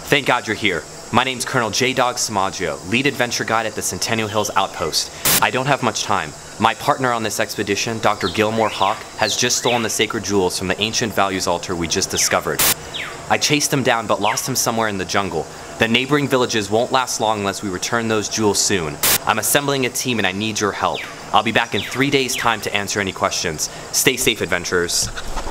Thank God you're here. My name's Colonel J-Dog Samaggio, lead adventure guide at the Centennial Hills Outpost. I don't have much time. My partner on this expedition, Dr. Gilmore Hawk, has just stolen the sacred jewels from the ancient values altar we just discovered. I chased him down but lost him somewhere in the jungle. The neighboring villages won't last long unless we return those jewels soon. I'm assembling a team and I need your help. I'll be back in 3 days' time to answer any questions. Stay safe, adventurers.